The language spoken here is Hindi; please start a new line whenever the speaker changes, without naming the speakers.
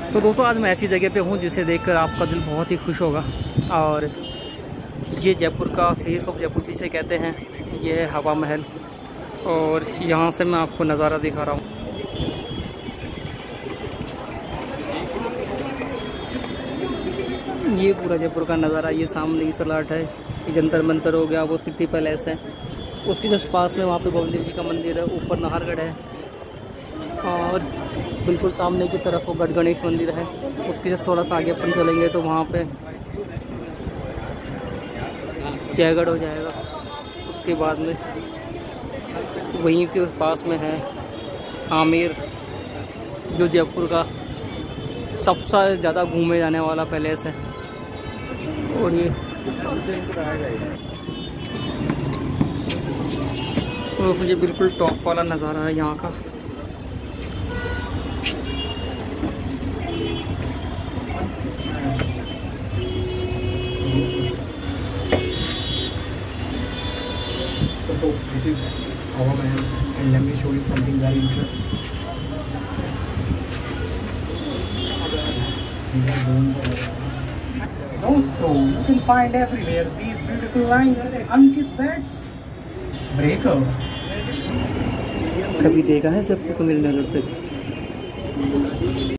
तो दोस्तों आज मैं ऐसी जगह पे हूँ जिसे देखकर आपका दिल बहुत ही खुश होगा। और ये जयपुर का फेस ऑफ जयपुर जिसे कहते हैं, ये है हवा महल। और यहाँ से मैं आपको नज़ारा दिखा रहा हूँ। ये पूरा जयपुर का नज़ारा, ये सामने की सलाट है, ये जंतर मंतर हो गया, वो सिटी पैलेस है, उसके जस्ट पास में वहाँ पे भवन देव जी का मंदिर है, ऊपर नाहरगढ़ है, और बिल्कुल सामने की तरफ वो गढ़ गणेश मंदिर है। उसके जस्ट थोड़ा सा आगे अपन चलेंगे तो वहाँ पे जयगढ़ हो जाएगा। उसके बाद में वहीं के पास में है आमेर, जो जयपुर का सबसे ज़्यादा घूमे जाने वाला पैलेस है। और ये बिल्कुल टॉप वाला नज़ारा है यहाँ का।
So folks, this is our mahal, and let me show you something very interesting. दोस्तों, you can find everywhere these beautiful lines, Ankit beds, breaker.
कभी देखा है सबको मेरी नज़र से?